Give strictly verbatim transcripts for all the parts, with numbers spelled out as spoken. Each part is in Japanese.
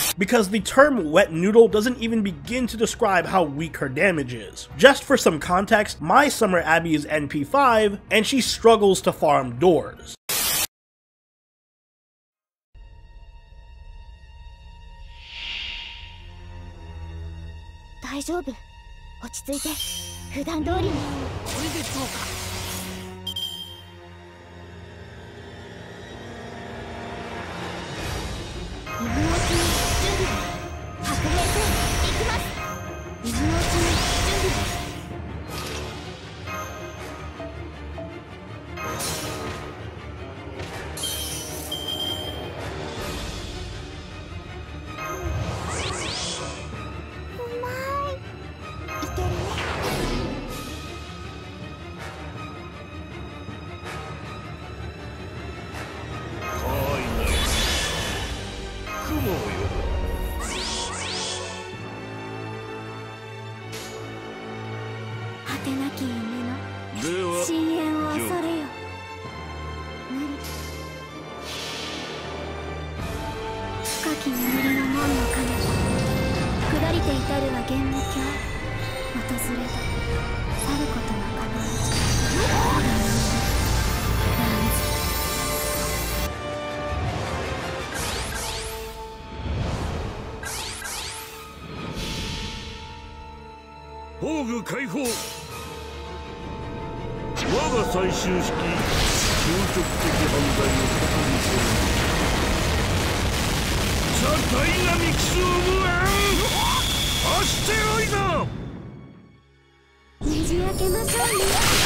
because the term wet noodle doesn't even begin to describe how weak her damage is. Just for some context, my Summer Abby is N P five, and she struggles to farm doors. 大丈夫。落ち着いて。普段通りに。これでどうか。今のうちに準備。白兵戦行きます。今のうちに準備。 果てなき夢の深淵を恐れよ。深き眠りの門の彼方、下りて至るは幻無境。訪れた去ることは可能。 宝具解放。我が最終式究極的犯罪を確認する。ザ・ダイナミクス・オブ・アン・アステロイド。 ねじ開けましょうね。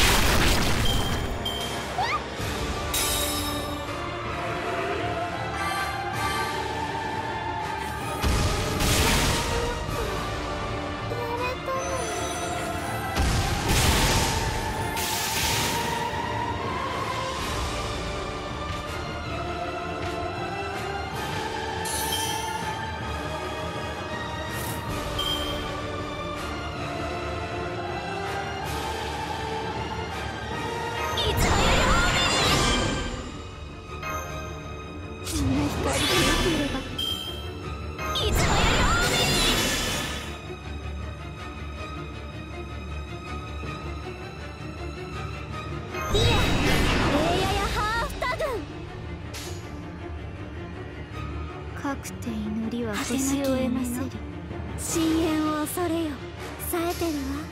かくて祈りは星を得ませり。深淵を恐れよ。冴えてるわ。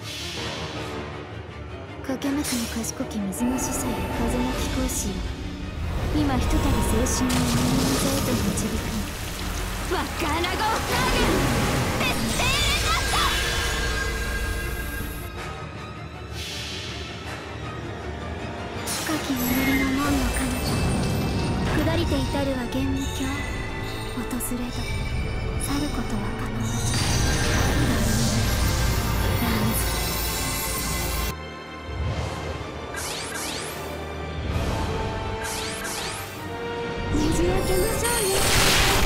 かけなくの賢き水の司祭や風の貴公子よ。今ひとたび青春を胸の座へと導くの。わからごフラグ。徹底だった。深き眠りの門の彼方、下りて至るは幻無境。 訪れど去ることは可能じゃ。ねじ開けましょうね。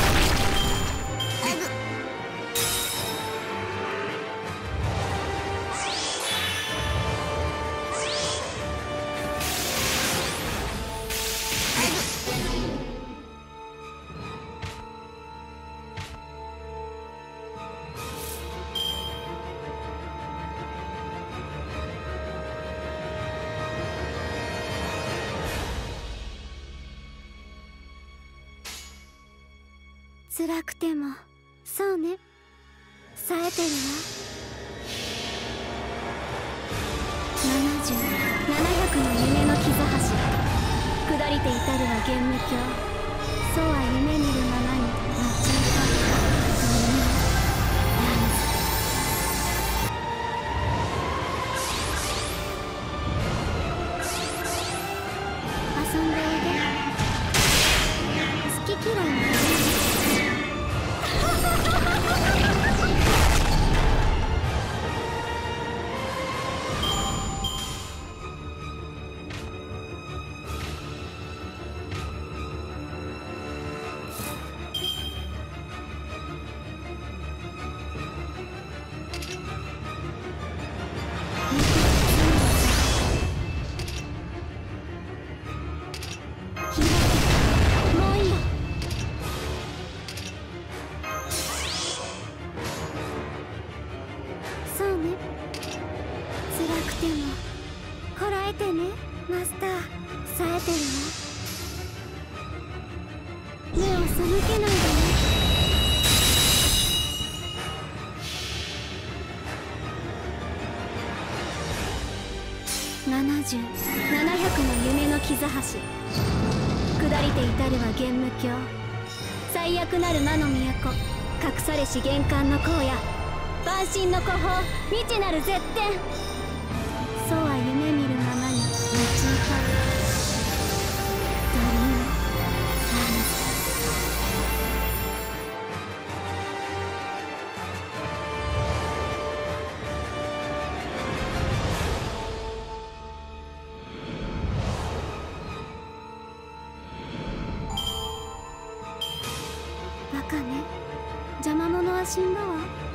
辛くてもそうね冴えてるわ。ななじゅう、ななひゃくの夢の傷橋、下りて至るは幻無境。そうは夢見るままに待ち受かる。遊んでおいで。好き嫌いも こてねマスター。冴えてるわ。目を背けないでね。ななじゅう、ななひゃくの夢の傷橋。下りて至るは玄武境。最悪なる魔の都。隠されし玄関の荒野。万神の古宝。未知なる絶天。そうは夢見るままに道を張る。ドリームランズ。バカね。邪魔者は死んだわ。